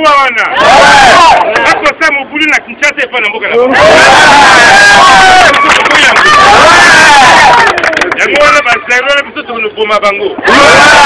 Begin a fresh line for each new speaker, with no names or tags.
boma wana. Ako sa mobulu na Kinshasa epa na mboka na. Yango wana ba zero na biso to boma bango.